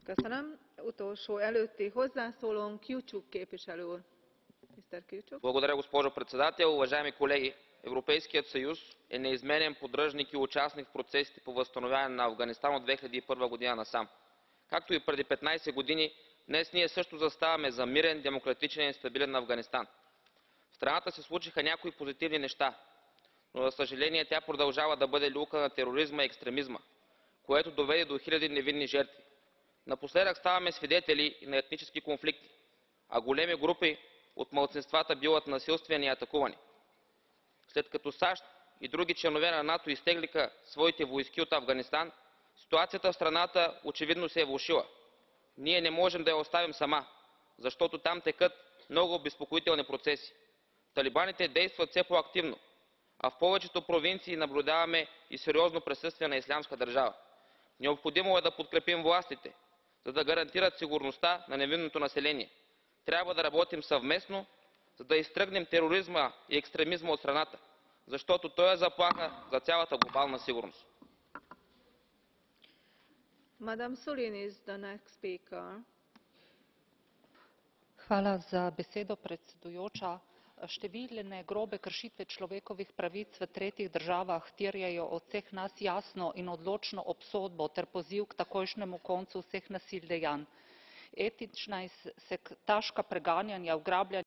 Благодаря, госпожо председател. Уважаеми колеги, Европейският съюз е неизменен поддръжник и участник в процесите по възстановяване на Афганистан от 2001 година насам. Както и преди 15 години, днес ние също заставаме за мирен, демократичен и стабилен Афганистан. В страната се случиха някои позитивни неща, но за съжаление тя продължава да бъде люлка на тероризма и екстремизма, което доведе до хиляди невинни жертви. Напоследък ставаме свидетели на етнически конфликти, а големи групи от малцинствата биват насилствени и атакувани. След като САЩ и други членове на НАТО изтеглиха своите войски от Афганистан, ситуацията в страната очевидно се е влошила. Ние не можем да я оставим сама, защото там текат много обезпокоителни процеси. Талибаните действат все по-активно, а в повечето провинции наблюдаваме и сериозно присъствие на Ислямска държава. Необходимо е да подкрепим властите, за да гарантират сигурността на невинното население. Трябва да работим съвместно, за да изтръгнем тероризма и екстремизма от страната, защото той е заплаха за цялата глобална сигурност. Hvala za besedo, predsedujoča. Številne grobe kršitve človekovih pravic v tretjih državah terjajo od vseh nas jasno in odločno obsodbo ter poziv k takojšnjemu koncu vseh nasilnih dejanj. Etnična in sektaška preganjanja, ugrabljanja